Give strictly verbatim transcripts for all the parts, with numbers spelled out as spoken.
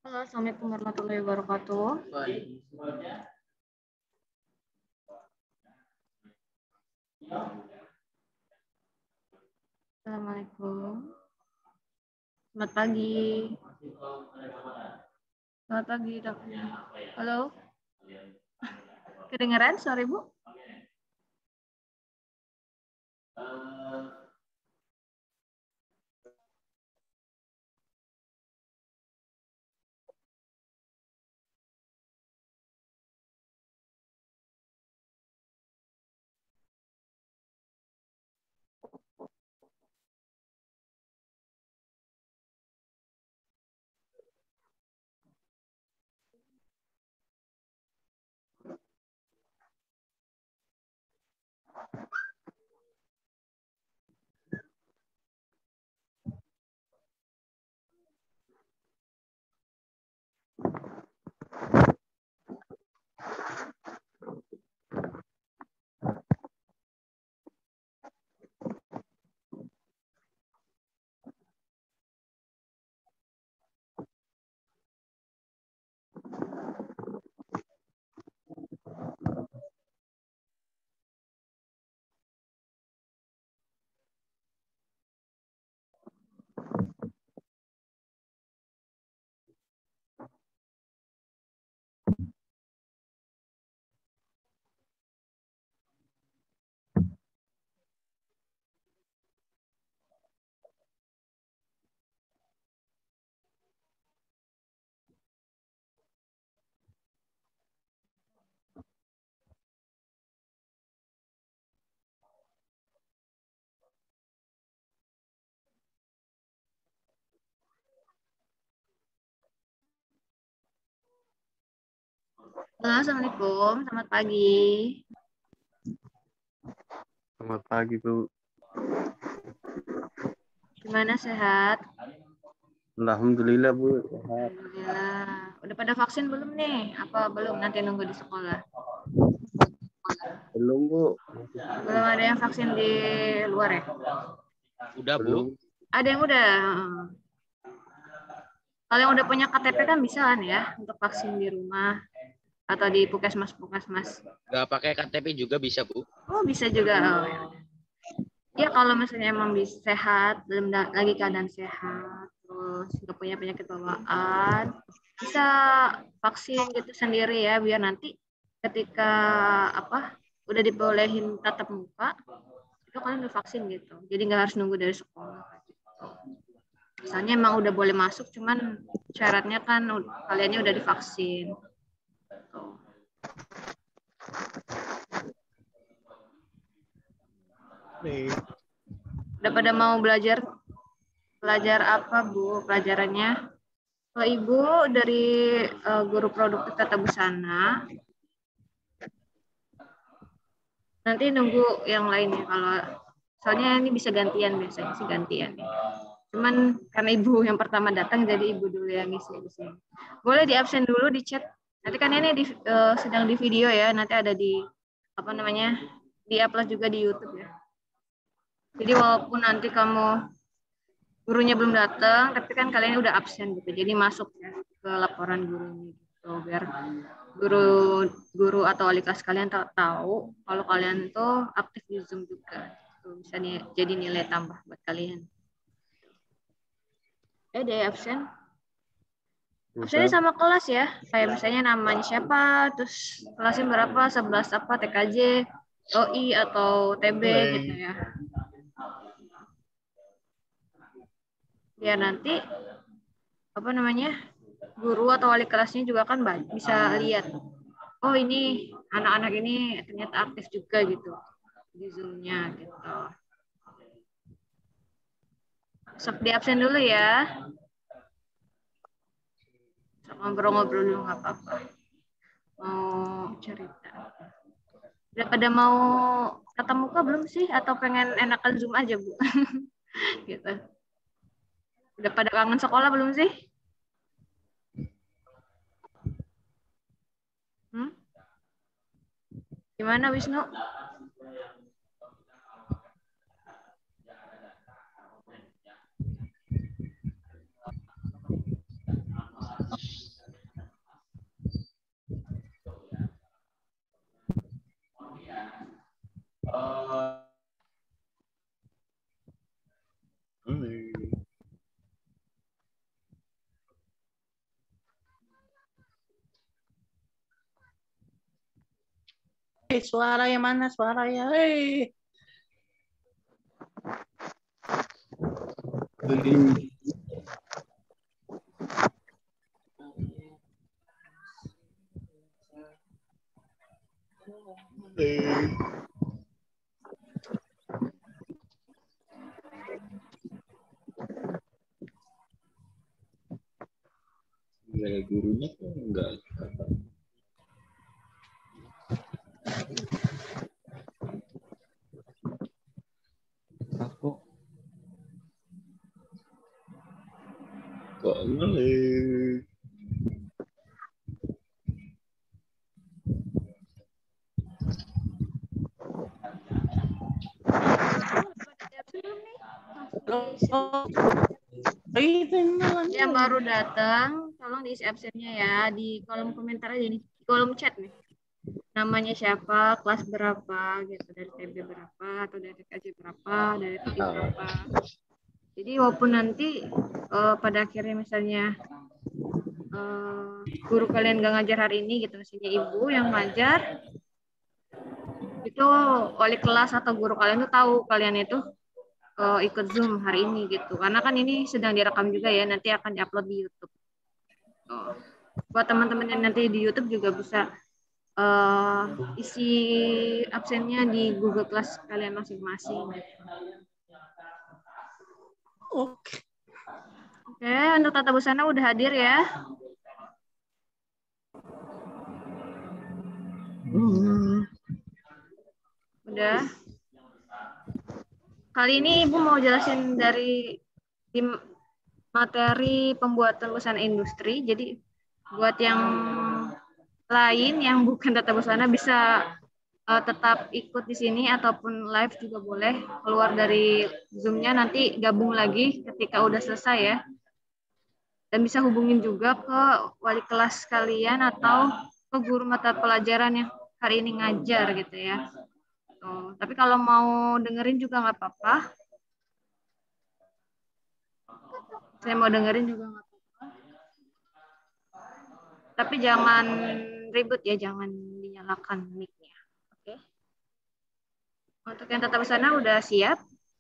Halo, Assalamualaikum warahmatullahi wabarakatuh. Assalamualaikum. Selamat pagi. Selamat pagi, dok. Halo. Kedengeran suara Ibu? Halo, Assalamualaikum. Selamat pagi. Selamat pagi, Bu. Gimana, sehat? Alhamdulillah, Bu. Sehat. Alhamdulillah. Udah pada vaksin belum nih? Apa belum? Nanti nunggu di sekolah. Belum, Bu. Belum ada yang vaksin di luar ya? Udah, Belum. Bu. Ada yang udah. Kalau yang udah punya K T P kan bisa kan ya untuk vaksin di rumah atau di puskesmas puskesmas. Nggak pakai K T P juga bisa, Bu. Oh, bisa juga. Oh, ya. Ya kalau misalnya emang bisa sehat, belum lagi keadaan sehat, terus nggak punya penyakit bawaan, bisa vaksin gitu sendiri ya, biar nanti ketika apa udah dibolehin tatap muka, itu kalian udah vaksin gitu. Jadi nggak harus nunggu dari sekolah. Gitu. Misalnya emang udah boleh masuk, cuman syaratnya kan kaliannya udah divaksin. Gitu. Nih. Udah pada mau belajar belajar apa, Bu? Pelajarannya? Kalau Ibu dari uh, guru produktif tata busana, nanti nunggu yang lainnya. Kalau soalnya ini bisa gantian, biasanya sih gantian. Cuman karena Ibu yang pertama datang, jadi Ibu dulu yang ngisi di sini. Boleh di absen dulu di chat. Nanti kan ini di, uh, sedang di video ya. Nanti ada di apa namanya di upload juga di YouTube ya. Jadi walaupun nanti kamu gurunya belum datang, tapi kan kalian udah absen gitu. Jadi masuk ya ke laporan gurunya gitu biar guru guru atau wali kelas kalian tahu kalau kalian tuh aktif di Zoom juga. Gitu. Bisa nih, jadi nilai tambah buat kalian. Eh, deh absen. Absennya sama kelas ya. Kayak misalnya namanya siapa, terus kelasnya berapa, sebelas apa, T K J, O I atau T B gitu ya. Biar nanti apa namanya guru atau wali kelasnya juga kan bisa lihat, oh ini anak-anak ini ternyata aktif juga gitu di Zoom-nya gitu. Sok di absen dulu ya. Sok ngobrol-ngobrol dulu nggak apa-apa. Mau cerita. Udah pada mau tatap muka belum sih? Atau pengen enakan Zoom aja, Bu? Gitu. Udah pada kangen sekolah belum sih? Hmm? Gimana, Wisnu? Eh, suara yang mana? Suara ya. Eh. Nilai gurunya kok enggak. Aku Kok ngelih? Yang baru datang, tolong diisi absennya ya di kolom komentar aja nih, di kolom chat nih. Namanya siapa, kelas berapa, gitu, dari T B berapa, atau dari T K J berapa, dari T I berapa. Jadi walaupun nanti uh, pada akhirnya misalnya uh, guru kalian gak ngajar hari ini, gitu, misalnya ibu yang ngajar, itu wali kelas atau guru kalian tuh tahu kalian itu uh, ikut Zoom hari ini gitu. Karena kan ini sedang direkam juga ya, nanti akan diupload di YouTube. Oh. Buat teman-teman yang nanti di YouTube juga bisa uh, isi absennya di Google Class kalian masing-masing. Oke. Oke, untuk tata busana udah hadir ya. Hmm. Udah. Kali ini Ibu mau jelasin dari tim materi pembuatan busana industri. Jadi buat yang lain yang bukan tata busana bisa uh, tetap ikut di sini ataupun live juga boleh. Keluar dari Zoom-nya nanti gabung lagi ketika udah selesai ya. Dan bisa hubungin juga ke wali kelas kalian atau ke guru mata pelajaran yang hari ini ngajar gitu ya. Tuh. Tapi kalau mau dengerin juga nggak apa-apa. Saya mau dengerin juga nggak apa-apa. Tapi jangan ribut ya, jangan dinyalakan mic-nya. Oke. Untuk yang tata busana udah siap?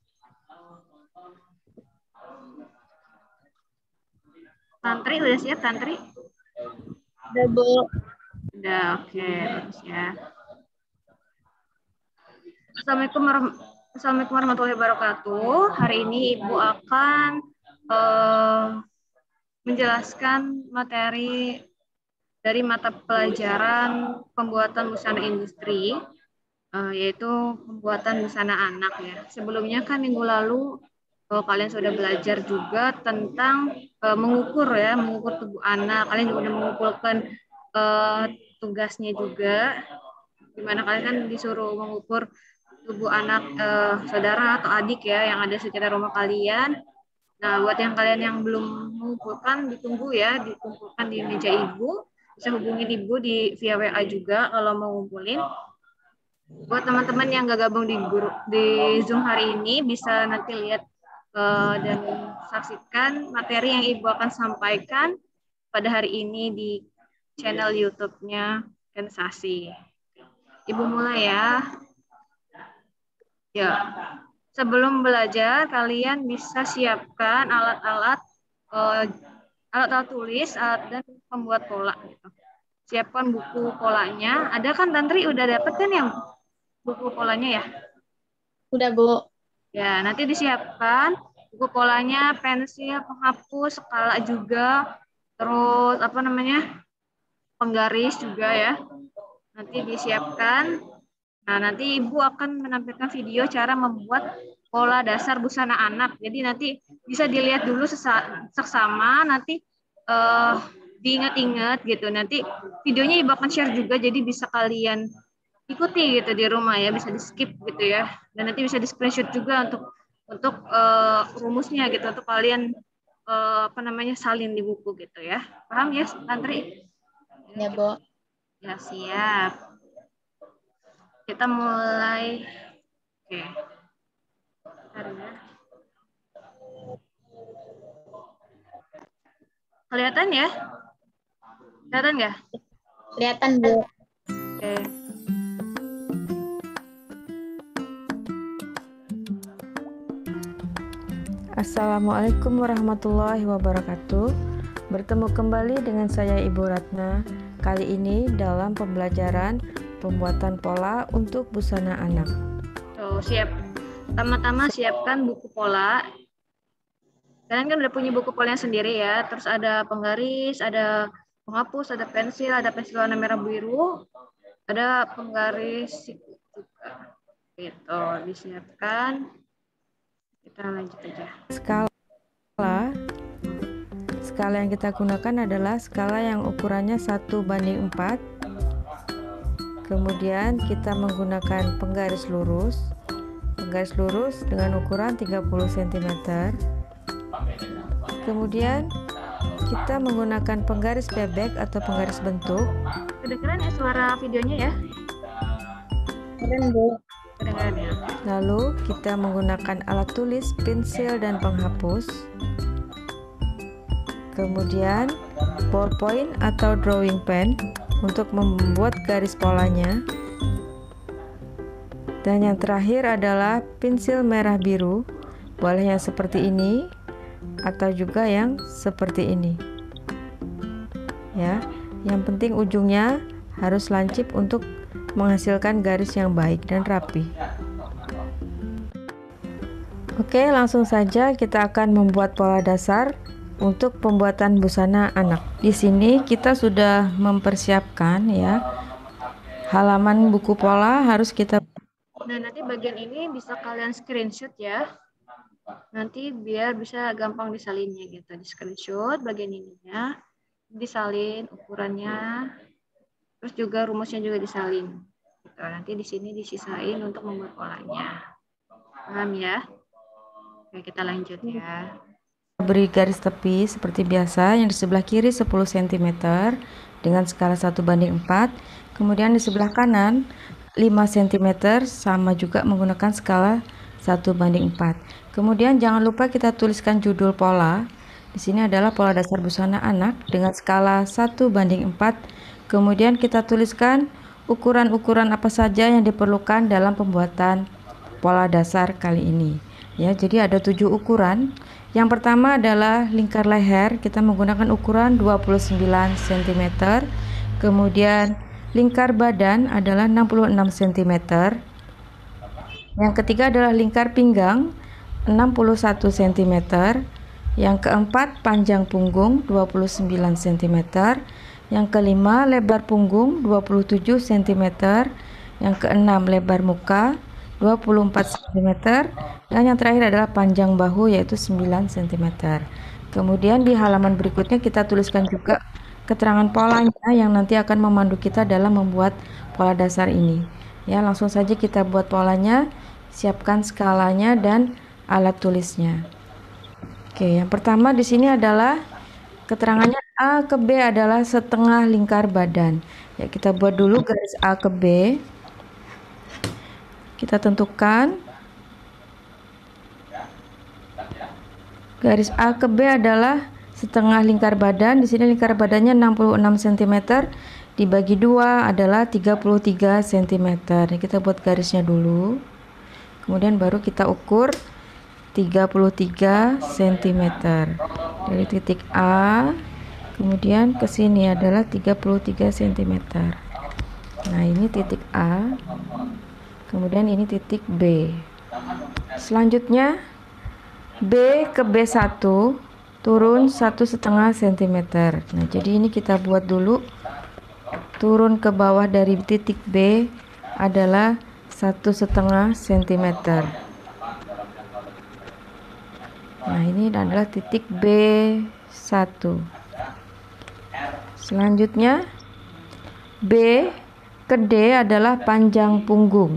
Tantri udah siap, Tantri? Udah, Bu. Udah, oke. Bagus ya. Assalamualaikum warahmatullahi Assalamualaikum warahmatullahi wabarakatuh. Hari ini Ibu akan uh, menjelaskan materi dari mata pelajaran pembuatan busana industri, uh, yaitu pembuatan busana anak ya. Sebelumnya kan minggu lalu uh, kalian sudah belajar juga tentang uh, mengukur ya, mengukur tubuh anak. Kalian juga sudah mengumpulkan uh, tugasnya juga, di mana kalian kan disuruh mengukur tubuh anak eh, saudara atau adik ya yang ada sekitar rumah kalian. Nah, buat yang kalian yang belum mengumpulkan, ditunggu ya, dikumpulkan di meja Ibu. Bisa hubungin Ibu di via W A juga kalau mau ngumpulin. Buat teman-teman yang gak gabung di guru, di Zoom hari ini, bisa nanti lihat eh, dan saksikan materi yang Ibu akan sampaikan pada hari ini di channel YouTube-nya Kensasi. Ibu mulai ya. Ya, sebelum belajar kalian bisa siapkan alat-alat uh, alat-alat tulis, alat dan pembuat pola. Gitu. Siapkan buku polanya. Ada kan Tantri udah dapet kan yang buku polanya ya? Udah, Bu. Ya, nanti disiapkan buku polanya, pensil, penghapus, skala juga, terus apa namanya penggaris juga ya. Nanti disiapkan. Nah, nanti Ibu akan menampilkan video cara membuat pola dasar busana anak. Jadi nanti bisa dilihat dulu seksama, nanti uh, diingat-ingat gitu. Nanti videonya Ibu akan share juga, jadi bisa kalian ikuti gitu di rumah ya, bisa di skip gitu ya. Dan nanti bisa di screenshot juga untuk untuk uh, rumusnya gitu, untuk kalian uh, apa namanya salin di buku gitu ya. Paham ya, Tantri? Ya, Bu. Ya, siap. Kita mulai. Oke. Kelihatan ya? Kelihatan nggak? Kelihatan, Bu. Oke. Assalamualaikum warahmatullahi wabarakatuh. Bertemu kembali dengan saya Ibu Ratna. Kali ini dalam pembelajaran pembuatan pola untuk busana anak. So, siap. Pertama-tama siapkan buku pola. Kalian kan udah punya buku polanya sendiri ya. Terus ada penggaris, ada penghapus, ada pensil, ada pensil warna merah biru, ada penggaris juga. Gitu, disiapkan. Kita lanjut aja. Skala skala yang kita gunakan adalah skala yang ukurannya satu banding empat. Kemudian kita menggunakan penggaris lurus. Penggaris lurus dengan ukuran tiga puluh sentimeter. Kemudian kita menggunakan penggaris bebek atau penggaris bentuk. Kedengeran ya suara videonya ya? Keren, Bu. Kedengeran ya? Lalu kita menggunakan alat tulis, pensil, dan penghapus. Kemudian ballpoint atau drawing pen untuk membuat garis polanya. Dan yang terakhir adalah pensil merah biru. Boleh yang seperti ini atau juga yang seperti ini. Ya, yang penting ujungnya harus lancip untuk menghasilkan garis yang baik dan rapi. Oke, langsung saja kita akan membuat pola dasar untuk pembuatan busana anak. Di sini kita sudah mempersiapkan ya. Halaman buku pola harus kita. Nah, nanti bagian ini bisa kalian screenshot ya. Nanti biar bisa gampang disalinnya gitu. Di screenshot bagian ininya, disalin ukurannya. Terus juga rumusnya juga disalin. Gitu. Nanti di sini disisain untuk membuat polanya. Paham ya? Oke, kita lanjut ya. Beri garis tepi seperti biasa, yang di sebelah kiri sepuluh sentimeter dengan skala satu banding empat. Kemudian di sebelah kanan lima sentimeter sama juga menggunakan skala satu banding empat. Kemudian jangan lupa kita tuliskan judul pola. Di sini adalah pola dasar busana anak dengan skala satu banding empat. Kemudian kita tuliskan ukuran-ukuran apa saja yang diperlukan dalam pembuatan pola dasar kali ini. Ya, jadi ada tujuh ukuran. Yang pertama adalah lingkar leher, kita menggunakan ukuran dua puluh sembilan sentimeter. Kemudian lingkar badan adalah enam puluh enam sentimeter. Yang ketiga adalah lingkar pinggang enam puluh satu sentimeter. Yang keempat panjang punggung dua puluh sembilan sentimeter. Yang kelima lebar punggung dua puluh tujuh sentimeter. Yang keenam lebar muka dua puluh empat sentimeter. Dan yang terakhir adalah panjang bahu yaitu sembilan sentimeter. Kemudian di halaman berikutnya kita tuliskan juga keterangan polanya yang nanti akan memandu kita dalam membuat pola dasar ini. Ya, langsung saja kita buat polanya, siapkan skalanya dan alat tulisnya. Oke, yang pertama di sini adalah keterangannya A ke B adalah setengah lingkar badan. Ya, kita buat dulu garis A ke B. Kita tentukan garis A ke B adalah setengah lingkar badan. Di sini lingkar badannya enam puluh enam sentimeter, dibagi dua adalah tiga puluh tiga sentimeter. Ini kita buat garisnya dulu. Kemudian baru kita ukur tiga puluh tiga sentimeter. Dari titik A kemudian ke sini adalah tiga puluh tiga sentimeter. Nah, ini titik A. Kemudian ini titik B. Selanjutnya B ke B satu turun satu setengah sentimeter. Nah, jadi ini kita buat dulu. Turun ke bawah dari titik B adalah satu setengah sentimeter. Nah, ini adalah titik B satu. Selanjutnya B ke D adalah panjang punggung.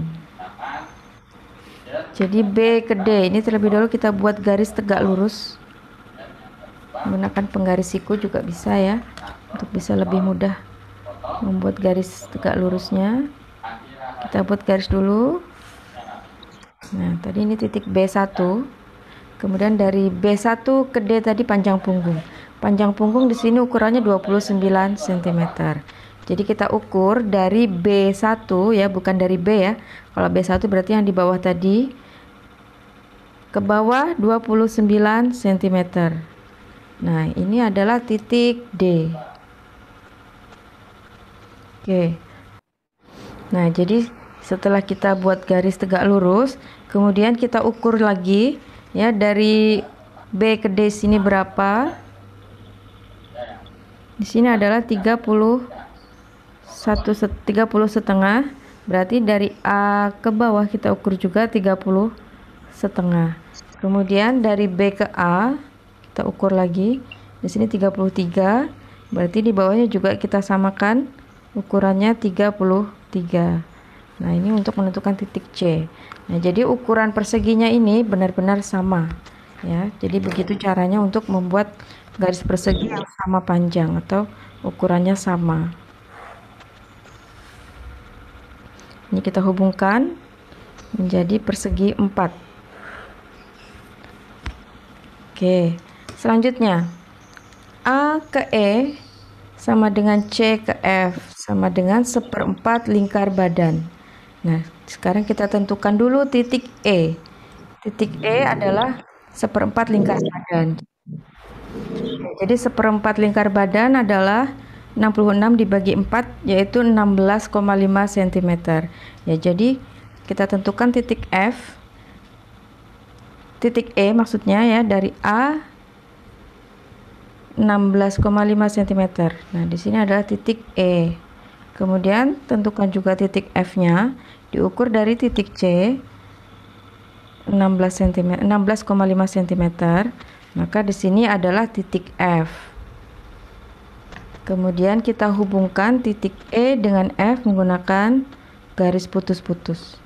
Jadi B ke D ini terlebih dahulu kita buat garis tegak lurus. Menggunakan penggaris siku juga bisa ya, untuk bisa lebih mudah membuat garis tegak lurusnya. Kita buat garis dulu. Nah, tadi ini titik B satu. Kemudian dari B satu ke D tadi panjang punggung. Panjang punggung di sini ukurannya dua puluh sembilan sentimeter. Jadi kita ukur dari B satu ya, bukan dari B ya. Kalau B satu berarti yang di bawah tadi. ke bawah dua puluh sembilan sentimeter. Nah, ini adalah titik D. Oke. Nah, jadi setelah kita buat garis tegak lurus, kemudian kita ukur lagi ya, dari B ke D sini berapa? Di sini adalah tiga puluh satu, tiga puluh setengah. Berarti dari A ke bawah kita ukur juga tiga puluh setengah. Kemudian dari B ke A kita ukur lagi. Di sini tiga puluh tiga. Berarti di bawahnya juga kita samakan ukurannya tiga puluh tiga. Nah, ini untuk menentukan titik C. Nah, jadi ukuran perseginya ini benar-benar sama ya. Jadi begitu caranya untuk membuat garis persegi yang sama panjang atau ukurannya sama. Ini kita hubungkan menjadi persegi empat. Oke, selanjutnya A ke E sama dengan C ke F sama dengan seperempat lingkar badan. Nah, sekarang kita tentukan dulu titik E. Titik E adalah seperempat lingkar badan. Jadi seperempat lingkar badan adalah enam puluh enam dibagi empat, yaitu enam belas koma lima sentimeter. Ya, jadi kita tentukan titik F. Titik E maksudnya ya, dari A enam belas koma lima sentimeter. Nah, di sini adalah titik E. Kemudian tentukan juga titik F-nya, diukur dari titik C enam belas sentimeter, enam belas koma lima sentimeter. Maka di sini adalah titik F. Kemudian kita hubungkan titik E dengan F menggunakan garis putus-putus.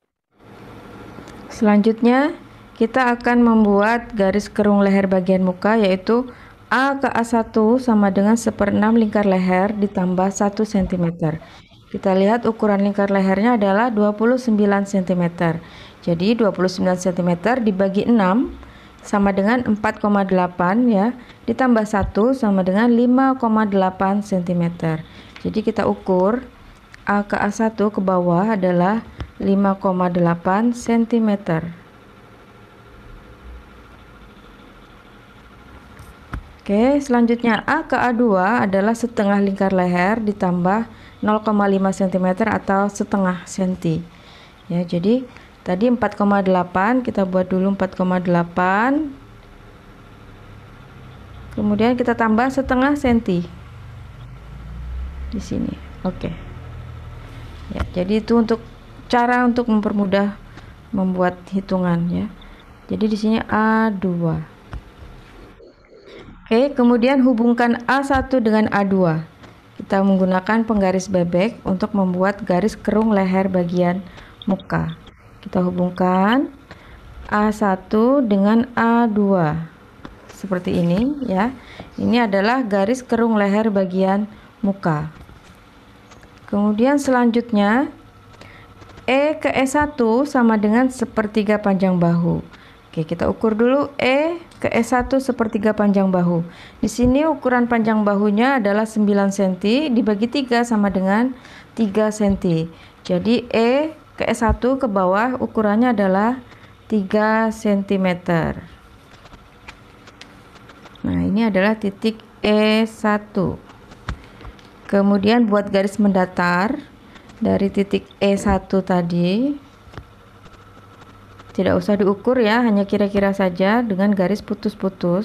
Selanjutnya kita akan membuat garis kerung leher bagian muka, yaitu A ke A satu sama dengan seperenam lingkar leher ditambah satu sentimeter. Kita lihat ukuran lingkar lehernya adalah dua puluh sembilan sentimeter. Jadi dua puluh sembilan sentimeter dibagi enam sama dengan empat koma delapan ya, ditambah satu sama dengan lima koma delapan sentimeter. Jadi kita ukur A ke A satu ke bawah adalah lima koma delapan sentimeter. Oke, selanjutnya A ke A dua adalah setengah lingkar leher ditambah nol koma lima sentimeter atau setengah senti. Ya, jadi tadi empat koma delapan, kita buat dulu empat koma delapan. Kemudian kita tambah setengah senti di sini. Oke. Ya, jadi itu untuk cara untuk mempermudah membuat hitungan ya. Jadi di sini A dua. Oke, kemudian hubungkan A satu dengan A dua. Kita menggunakan penggaris bebek untuk membuat garis kerung leher bagian muka. Kita hubungkan A satu dengan A dua. Seperti ini ya. Ini adalah garis kerung leher bagian muka. Kemudian selanjutnya E ke E satu sama dengan sepertiga panjang bahu. Oke, kita ukur dulu E ke E satu sepertiga panjang bahu. Di sini ukuran panjang bahunya adalah sembilan sentimeter dibagi tiga sama dengan tiga sentimeter. Jadi E ke E satu ke bawah ukurannya adalah tiga sentimeter. Nah, ini adalah titik E satu. Kemudian buat garis mendatar dari titik E satu tadi. Tidak usah diukur ya, hanya kira-kira saja dengan garis putus-putus.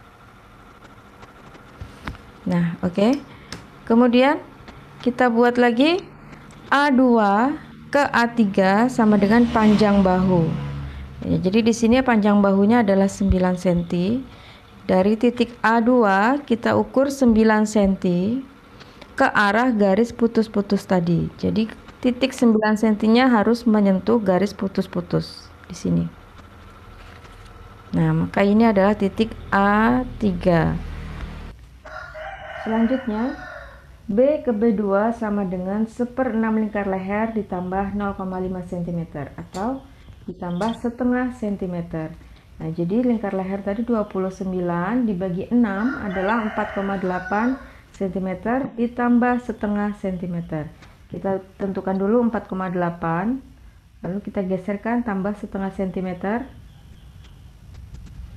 Nah, oke. Okay. Kemudian kita buat lagi A dua ke A tiga sama dengan panjang bahu. Ya, jadi di sini panjang bahunya adalah sembilan sentimeter. Dari titik A dua kita ukur sembilan sentimeter ke arah garis putus-putus tadi. Jadi titik sembilan sentimeter-nya harus menyentuh garis putus-putus di sini. Nah, maka ini adalah titik A tiga. Selanjutnya B ke B dua sama dengan seperenam lingkar leher ditambah nol koma lima sentimeter atau ditambah setengah sentimeter. Nah, jadi lingkar leher tadi dua puluh sembilan dibagi enam adalah empat koma delapan sentimeter ditambah setengah sentimeter. Kita tentukan dulu empat koma delapan, lalu kita geserkan tambah setengah sentimeter.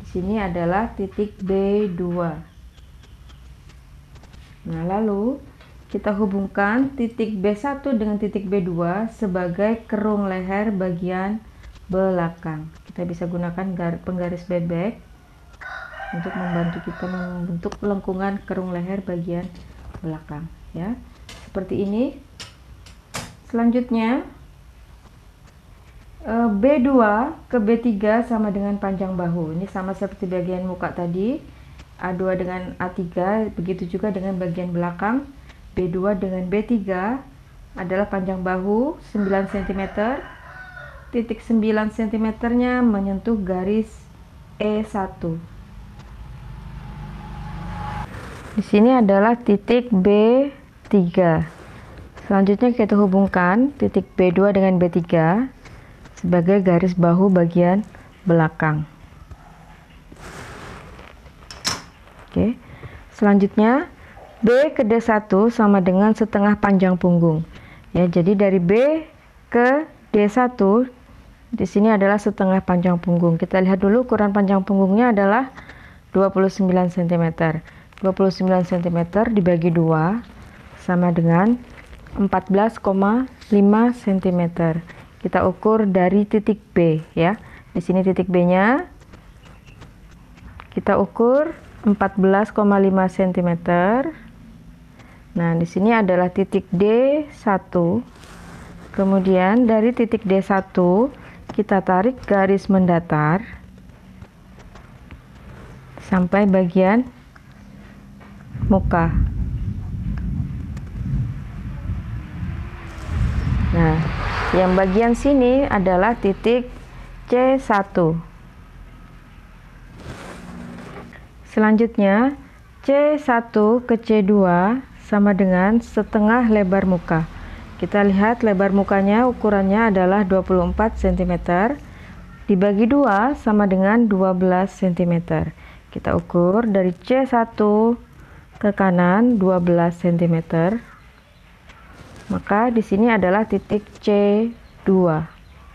sini adalah titik B dua. Nah, lalu kita hubungkan titik B satu dengan titik B dua sebagai kerung leher bagian belakang. Kita bisa gunakan penggaris bebek untuk membantu kita membentuk lengkungan kerung leher bagian belakang, ya. Seperti ini. Selanjutnya B dua ke B tiga sama dengan panjang bahu. Ini sama seperti bagian muka tadi, A dua dengan A tiga, begitu juga dengan bagian belakang. B dua dengan B tiga adalah panjang bahu sembilan sentimeter, titik sembilan sentimeter nya menyentuh garis E satu. Di sini adalah titik B tiga. Selanjutnya kita hubungkan titik B dua dengan B tiga sebagai garis bahu bagian belakang. Oke. Selanjutnya B ke D satu sama dengan setengah panjang punggung. Ya, jadi dari B ke D satu di sini adalah setengah panjang punggung. Kita lihat dulu ukuran panjang punggungnya adalah dua puluh sembilan sentimeter. dua puluh sembilan sentimeter dibagi dua sama dengan empat belas koma lima sentimeter. Kita ukur dari titik B, ya. Di sini titik B-nya kita ukur empat belas koma lima sentimeter. Nah, di sini adalah titik D satu. Kemudian dari titik D satu kita tarik garis mendatar sampai bagian muka. Nah, yang bagian sini adalah titik C satu. Selanjutnya C satu ke C dua sama dengan setengah lebar muka. Kita lihat lebar mukanya ukurannya adalah dua puluh empat sentimeter dibagi dua sama dengan dua belas sentimeter. Kita ukur dari C satu ke kanan dua belas sentimeter. Maka di sini adalah titik C dua.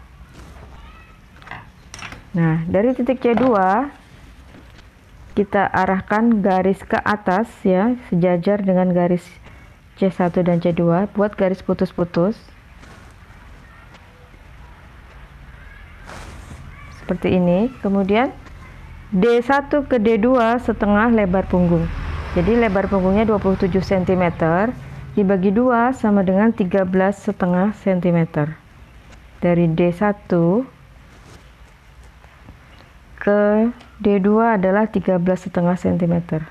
Nah, dari titik C dua kita arahkan garis ke atas, ya, sejajar dengan garis C satu dan C dua, buat garis putus-putus. Seperti ini. Kemudian D satu ke D dua setengah lebar punggung. Jadi lebar punggungnya dua puluh tujuh sentimeter dibagi dua sama dengan tiga belas setengah sentimeter. Dari D satu ke D dua adalah tiga belas setengah sentimeter.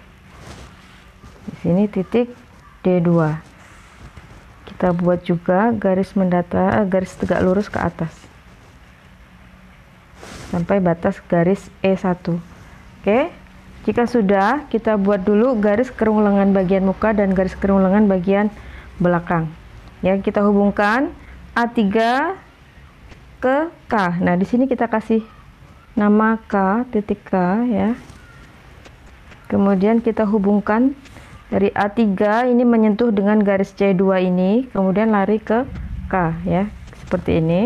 Di sini titik D dua. Kita buat juga garis mendatar, garis tegak lurus ke atas sampai batas garis E satu. Oke. Jika sudah, kita buat dulu garis kerung lengan bagian muka dan garis kerung lengan bagian belakang. Ya, kita hubungkan A tiga ke K. Nah, di sini kita kasih nama K, titik K, ya. Kemudian kita hubungkan dari A tiga ini menyentuh dengan garis C dua ini, kemudian lari ke K, ya. Seperti ini.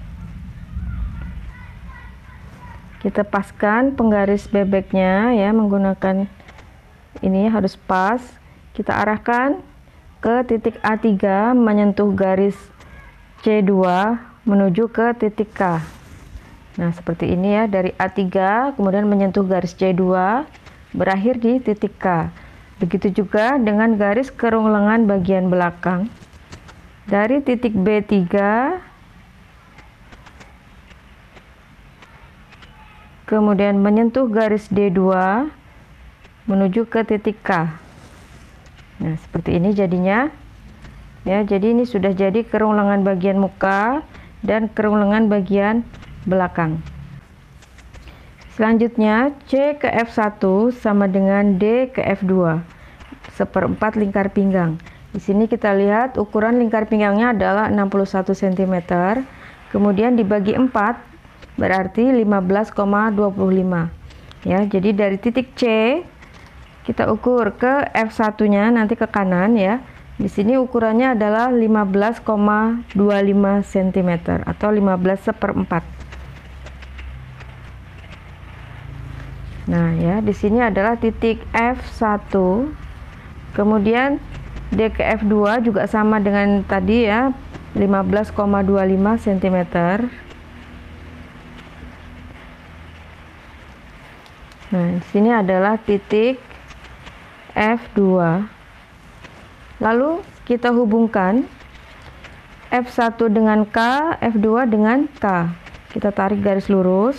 Kita paskan penggaris bebeknya, ya, menggunakan ini harus pas. Kita arahkan ke titik A tiga menyentuh garis C dua menuju ke titik K. Nah, seperti ini, ya, dari A tiga kemudian menyentuh garis C dua berakhir di titik K. Begitu juga dengan garis kerung lengan bagian belakang. Dari titik B tiga kemudian menyentuh garis D dua menuju ke titik K. Nah, seperti ini jadinya. Ya, jadi ini sudah jadi kerung lengan bagian muka dan kerung lengan bagian belakang. Selanjutnya C ke F satu sama dengan D ke F dua, seperempat lingkar pinggang. Di sini kita lihat ukuran lingkar pinggangnya adalah enam puluh satu sentimeter, kemudian dibagi empat berarti lima belas koma dua puluh lima. Ya, jadi dari titik C kita ukur ke F satu-nya nanti ke kanan, ya. Di sini ukurannya adalah lima belas koma dua lima sentimeter atau lima belas seperempat. Nah, ya, di sini adalah titik F satu. Kemudian D ke F dua juga sama dengan tadi ya, lima belas koma dua lima sentimeter. Nah, di sini adalah titik F dua. Lalu kita hubungkan F satu dengan K, F dua dengan K. Kita tarik garis lurus.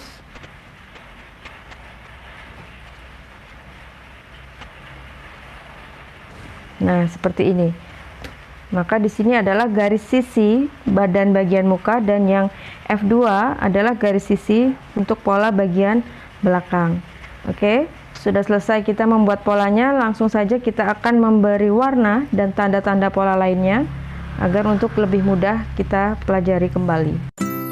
Nah, seperti ini. Maka di sini adalah garis sisi badan bagian muka, dan yang F dua adalah garis sisi untuk pola bagian belakang. Oke, sudah selesai kita membuat polanya, langsung saja kita akan memberi warna dan tanda-tanda pola lainnya agar untuk lebih mudah kita pelajari kembali.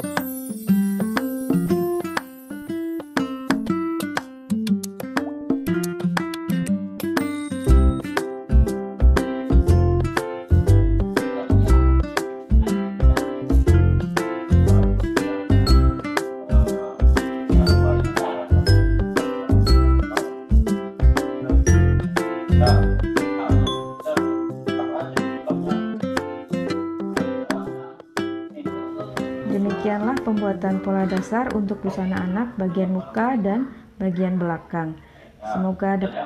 Demikianlah pembuatan pola dasar untuk busana anak bagian muka dan bagian belakang. Semoga dapat.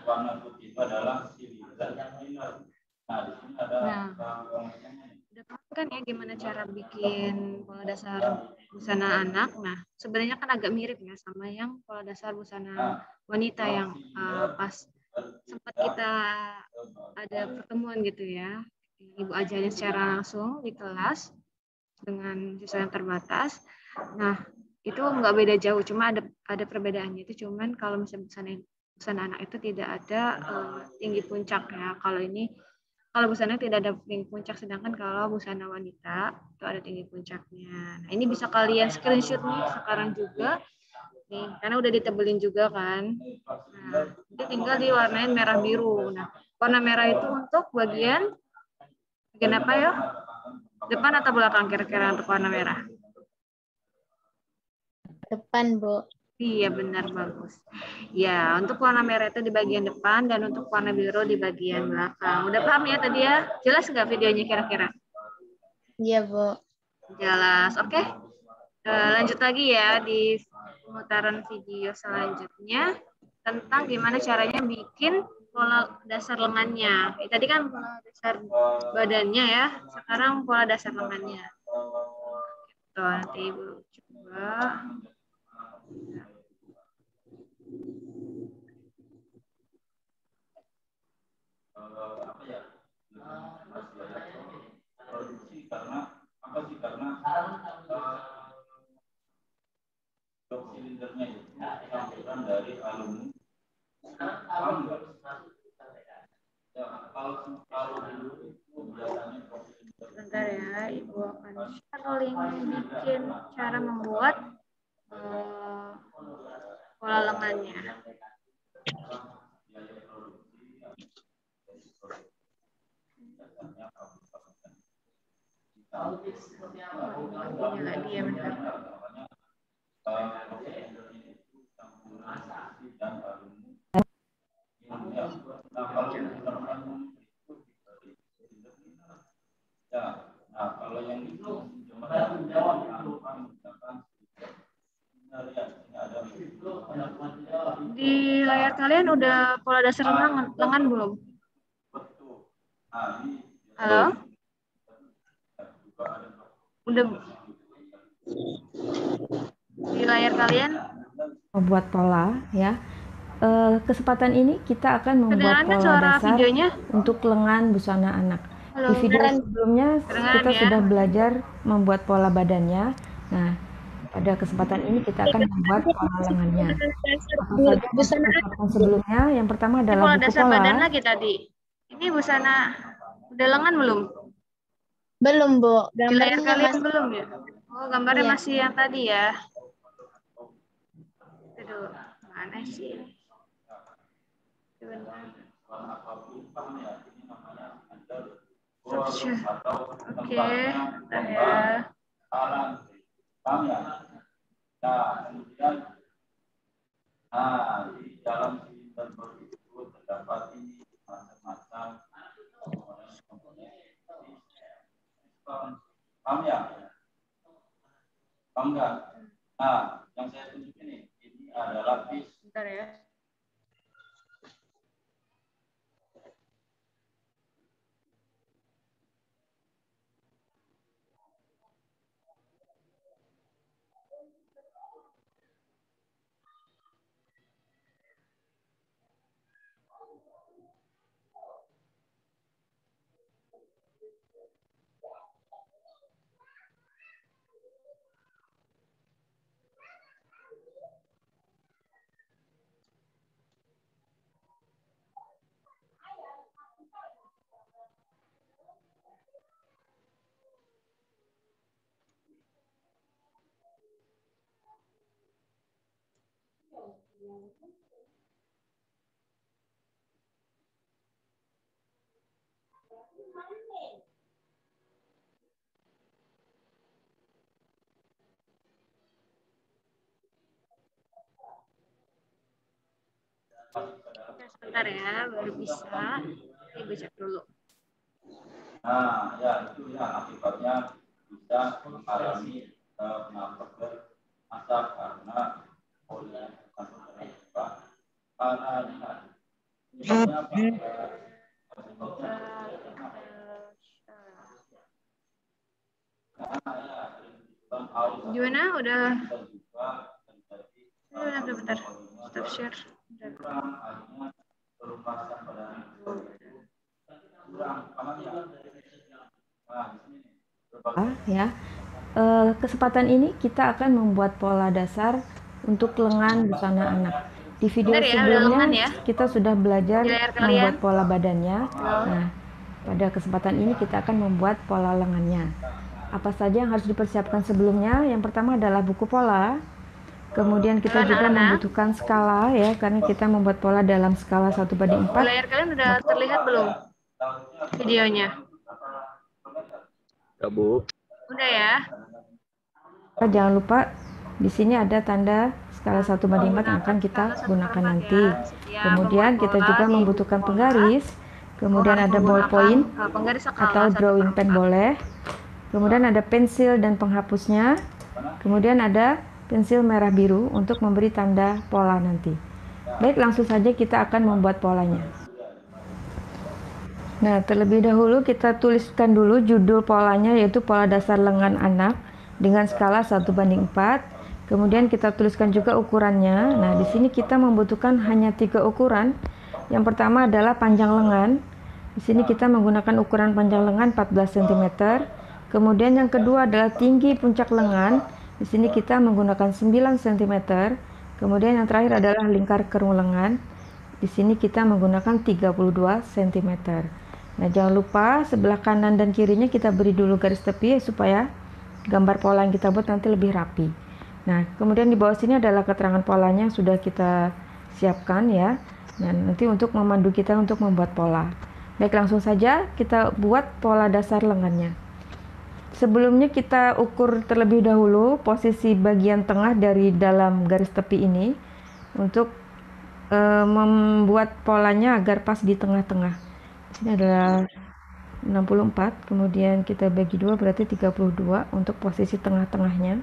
Nah, udah paham kan ya gimana cara bikin pola dasar busana anak? Nah, sebenarnya kan agak mirip ya sama yang pola dasar busana wanita yang uh, pas sempat kita ada pertemuan gitu ya. Ibu ajarin secara langsung di kelas dengan siswa yang terbatas. Nah, itu nggak beda jauh, cuma ada ada perbedaannya itu cuman kalau misalnya busana busana anak itu tidak ada uh, tinggi puncak ya. Kalau ini kalau busana tidak ada tinggi puncak, sedangkan kalau busana wanita itu ada tinggi puncaknya. Nah, ini bisa kalian screenshot nih sekarang juga nih, karena udah ditebelin juga kan. Nah, itu tinggal diwarnain merah biru. Nah, warna merah itu untuk bagian bagian apa ya? Depan atau belakang kira-kira untuk warna merah? Depan, Bu. Iya, benar, bagus. Ya, untuk warna merah itu di bagian depan dan untuk warna biru di bagian belakang. Udah paham ya tadi ya? Jelas nggak videonya kira-kira? Iya, Bu. Jelas. Oke. Uh, lanjut lagi ya di pemutaran video selanjutnya tentang gimana caranya bikin pola dasar lengannya. Eh, tadi kan pola dasar badannya ya, sekarang pola dasar lengannya. Gitu, nanti Ibu coba. Sebentar ya, Ibu akan sharing bikin cara membuat uh, pola lengannya. Oh, ini lagi ya, bentar. Di layar kalian udah pola dasar lengan, lengan belum? Halo? Udah di layar kalian? Membuat pola ya. E, kesempatan ini kita akan membuat Kedengaran kan pola suara dasar videonya? untuk lengan busana anak. Halo. Di video sebelumnya Kedengaran kita ya? sudah belajar membuat pola badannya. Nah, pada kesempatan ini kita akan membuat pola lengannya. Apa saja persiapan sebelumnya? Yang pertama Ini adalah pola buku dasar pola. badan lagi tadi. Ini busana udah lengan belum? Belum, Bu. Di layar Gambarnya kalian masih. belum ya? Oh, gambarnya Iya. masih yang tadi ya. Aduh, mana sih? Sebentar. Oke, bentar ya. Bentar ya. Oke, sebentar ya, baru bisa. Ibu cek dulu. Nah, ya itu ya akibatnya bisa mengalami penampak asap karena oleh karena Gimana? Udah? Udah, bentar. Stop share. Ya, eh, kesempatan ini kita akan membuat pola dasar untuk lengan busana anak. Di video Bentar ya, udah sebelumnya lengan ya. kita sudah belajar Di layar kalian. membuat pola badannya. Nah, pada kesempatan ini kita akan membuat pola lengannya. Apa saja yang harus dipersiapkan sebelumnya? Yang pertama adalah buku pola. Kemudian kita juga membutuhkan skala ya, karena kita membuat pola dalam skala satu banding Di empat. layar kalian udah terlihat belum videonya? Ya, Bu. Udah ya. Jangan lupa di sini ada tanda skala satu banding empat yang akan kita gunakan nanti. Kemudian kita juga membutuhkan penggaris, kemudian ada ballpoint atau drawing pen boleh, kemudian ada pensil dan penghapusnya, kemudian ada pensil merah biru untuk memberi tanda pola nanti. Baik, langsung saja kita akan membuat polanya. Nah, terlebih dahulu kita tuliskan dulu judul polanya, yaitu pola dasar lengan anak dengan skala satu banding empat. Kemudian kita tuliskan juga ukurannya. Nah, di sini kita membutuhkan hanya tiga ukuran. Yang pertama adalah panjang lengan. Di sini kita menggunakan ukuran panjang lengan empat belas sentimeter. Kemudian yang kedua adalah tinggi puncak lengan. Di sini kita menggunakan sembilan sentimeter. Kemudian yang terakhir adalah lingkar kerung lengan. Di sini kita menggunakan tiga puluh dua sentimeter. Nah, jangan lupa sebelah kanan dan kirinya kita beri dulu garis tepi supaya gambar pola yang kita buat nanti lebih rapi. Nah, kemudian di bawah sini adalah keterangan polanya yang sudah kita siapkan ya. Nah, nanti untuk memandu kita untuk membuat pola. Baik, langsung saja kita buat pola dasar lengannya. Sebelumnya kita ukur terlebih dahulu posisi bagian tengah dari dalam garis tepi ini untuk e, membuat polanya agar pas di tengah-tengah. Ini adalah enam puluh empat, kemudian kita bagi dua berarti tiga puluh dua untuk posisi tengah-tengahnya.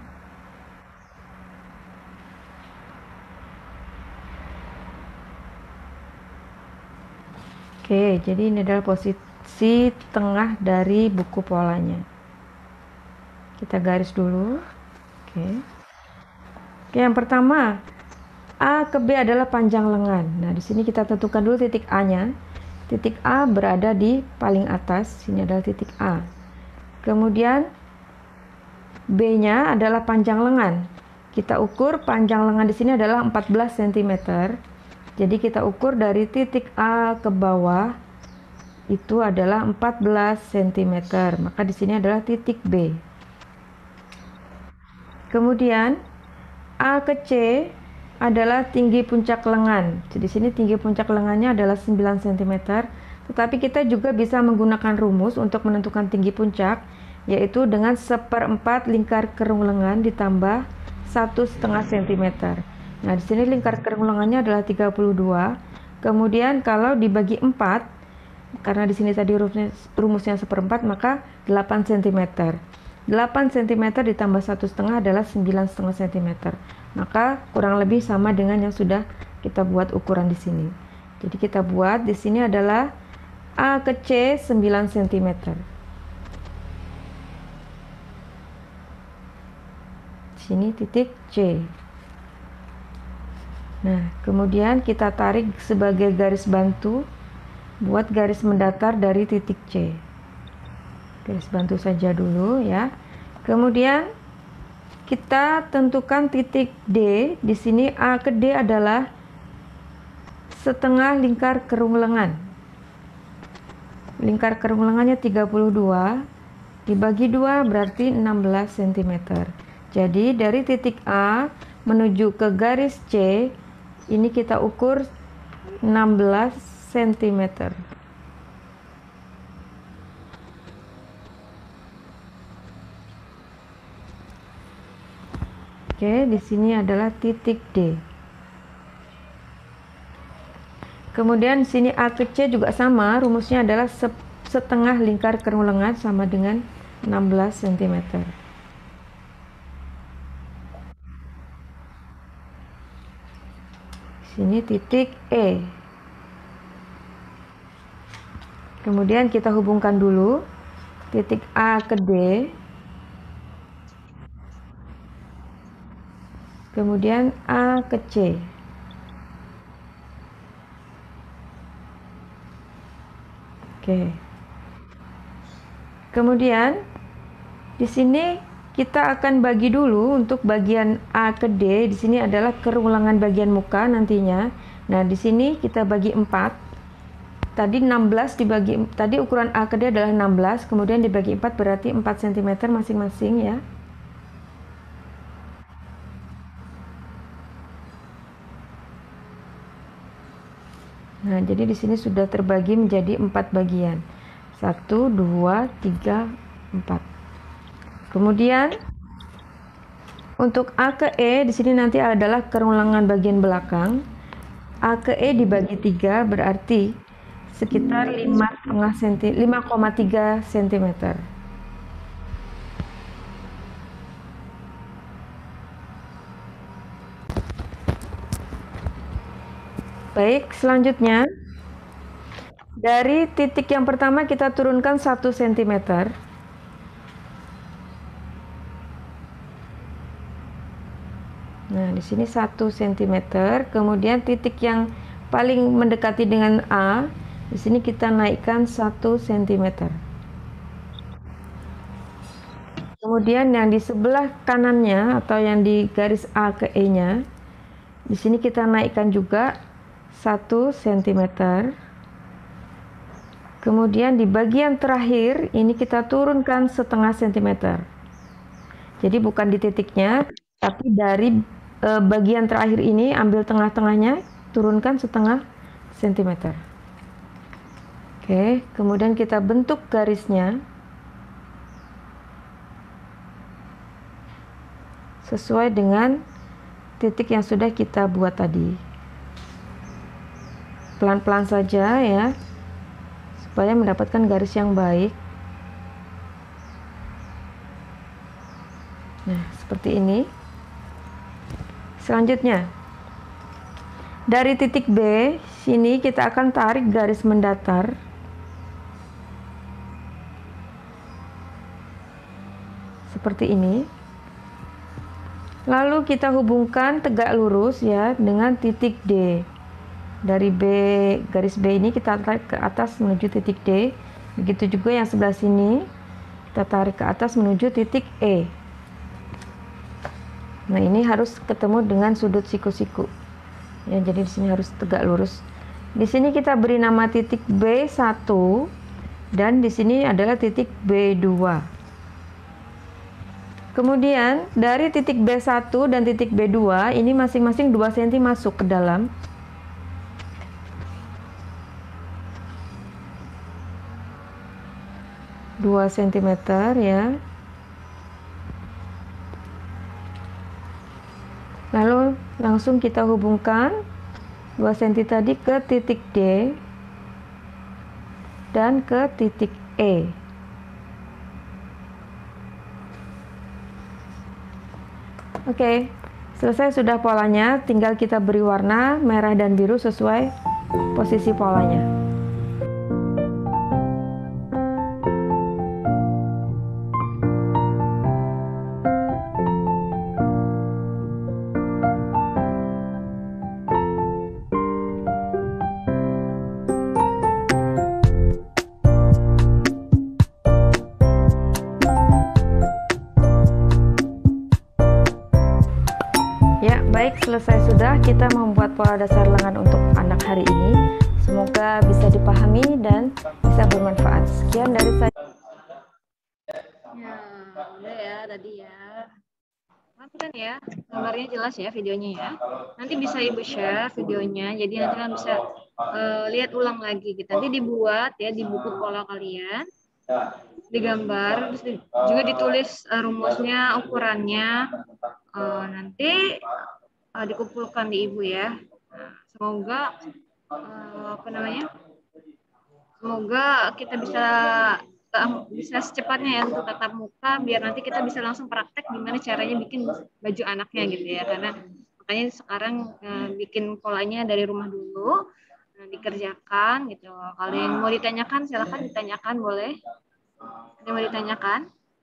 Oke, jadi ini adalah posisi tengah dari buku polanya. Kita garis dulu. Oke. Oke, yang pertama A ke B adalah panjang lengan. Nah, di sini kita tentukan dulu titik A-nya. Titik A berada di paling atas, sini adalah titik A. Kemudian B-nya adalah panjang lengan. Kita ukur panjang lengan di sini adalah empat belas sentimeter. Jadi kita ukur dari titik A ke bawah itu adalah empat belas sentimeter. Maka di sini adalah titik B. Kemudian A ke C adalah tinggi puncak lengan. Jadi di sini tinggi puncak lengannya adalah sembilan sentimeter. Tetapi kita juga bisa menggunakan rumus untuk menentukan tinggi puncak, yaitu dengan seperempat lingkar kerung lengan ditambah satu setengah sentimeter. Nah, di sini lingkar kerung lengannya adalah tiga puluh dua. Kemudian kalau dibagi empat, karena di sini tadi rumusnya, rumusnya seperempat, maka delapan sentimeter. delapan sentimeter ditambah satu koma lima adalah sembilan koma lima sentimeter. Maka kurang lebih sama dengan yang sudah kita buat ukuran di sini. Jadi kita buat di sini adalah A ke C sembilan sentimeter. Sini titik C. Nah, kemudian kita tarik sebagai garis bantu buat garis mendatar dari titik C. Garis bantu saja dulu ya. Kemudian kita tentukan titik D. Di sini A ke D adalah setengah lingkar kerung lengan. Lingkar kerung lengannya tiga puluh dua dibagi dua berarti enam belas sentimeter. Jadi dari titik A menuju ke garis C ini kita ukur enam belas sentimeter. Oke, di sini adalah titik D. Kemudian di sini A ke C juga sama, rumusnya adalah setengah lingkar kerung lengan sama dengan enam belas sentimeter. Sini titik E. Kemudian kita hubungkan dulu titik A ke D. Kemudian A ke C. Oke. Kemudian di sini kita akan bagi dulu untuk bagian A ke D. Di sini adalah kerung lengan bagian muka nantinya. Nah, di sini kita bagi empat. Tadi enam belas dibagi tadi ukuran A ke D adalah enam belas, kemudian dibagi empat berarti empat sentimeter masing-masing ya. Nah, jadi di sini sudah terbagi menjadi empat bagian. satu, dua, tiga, empat. Kemudian untuk A ke E di sini nanti adalah kerung lengan bagian belakang. A ke E dibagi tiga berarti sekitar lima koma tiga sentimeter. Baik, selanjutnya dari titik yang pertama kita turunkan satu sentimeter. Nah, di sini satu sentimeter. Kemudian titik yang paling mendekati dengan A, di sini kita naikkan satu sentimeter. Kemudian yang di sebelah kanannya atau yang di garis A ke E-nya, di sini kita naikkan juga satu sentimeter. Kemudian di bagian terakhir ini kita turunkan setengah sentimeter. Jadi bukan di titiknya, tapi dari e, bagian terakhir ini ambil tengah-tengahnya, turunkan setengah sentimeter. Oke, kemudian kita bentuk garisnya sesuai dengan titik yang sudah kita buat tadi. Pelan-pelan saja ya, supaya mendapatkan garis yang baik. Nah, seperti ini. Selanjutnya, dari titik B, sini kita akan tarik garis mendatar. Seperti ini. Lalu kita hubungkan tegak lurus ya dengan titik D. Dari B, garis B ini kita tarik ke atas menuju titik D. Begitu juga yang sebelah sini, kita tarik ke atas menuju titik E. Nah, ini harus ketemu dengan sudut siku-siku. Ya, jadi di sini harus tegak lurus. Di sini kita beri nama titik B satu dan di sini adalah titik B dua. Kemudian dari titik B satu dan titik B dua ini masing-masing dua sentimeter masuk ke dalam. dua sentimeter ya. Lalu langsung kita hubungkan dua sentimeter tadi ke titik D dan ke titik E. Oke, selesai sudah polanya, tinggal kita beri warna merah dan biru sesuai posisi polanya. Ya, baik, selesai sudah kita membuat pola dasar lengan untuk anak hari ini. Semoga bisa dipahami dan bisa bermanfaat. Sekian dari saya. Ya, udah ya tadi ya. Mantap kan ya, gambarnya jelas ya videonya ya. Nanti bisa Ibu share videonya, jadi nanti kan bisa uh, lihat ulang lagi. Gitu. Nanti dibuat ya di buku pola kalian, digambar, terus di, juga ditulis uh, rumusnya, ukurannya. Uh, nanti uh, dikumpulkan di Ibu ya. Nah, semoga uh, apa namanya? Semoga kita bisa uh, bisa secepatnya ya untuk tatap muka biar nanti kita bisa langsung praktek gimana caranya bikin baju anaknya gitu ya. Karena makanya sekarang uh, bikin polanya dari rumah dulu, uh, dikerjakan gitu. Kalau yang mau ditanyakan silakan ditanyakan, boleh. Ada yang mau ditanyakan?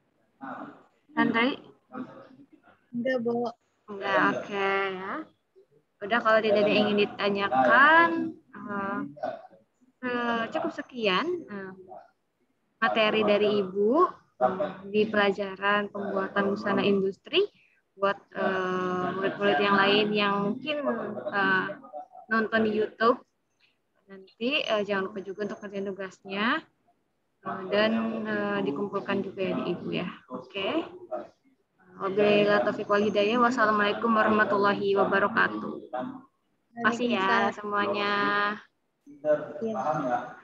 Santai? Enggak, Bu. Enggak, oke okay, ya. Udah kalau tidak ada yang ingin ditanyakan, uh, uh, cukup sekian uh, materi dari Ibu uh, di pelajaran pembuatan busana industri buat murid-murid uh, yang lain yang mungkin uh, nonton di YouTube. Nanti uh, jangan lupa juga untuk kerjaan tugasnya uh, dan uh, dikumpulkan juga ya di Ibu ya. Oke. Okay. Wabillahi taufiq wal hidayah. Wassalamualaikum warahmatullahi wabarakatuh. Makasih ya semuanya. Ya.